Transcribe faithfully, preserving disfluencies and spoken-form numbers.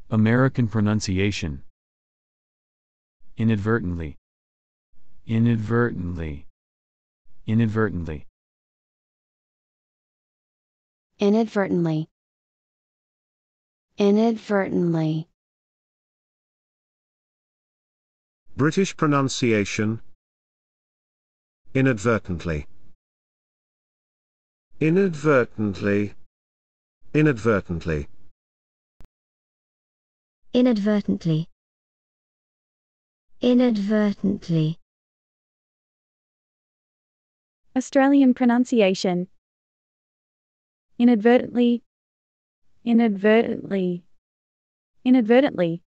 American pronunciation. Inadvertently. Inadvertently. Inadvertently. Inadvertently. Inadvertently. British pronunciation. Inadvertently. Inadvertently. Inadvertently. Inadvertently. Inadvertently. Australian pronunciation. Inadvertently. Inadvertently. Inadvertently.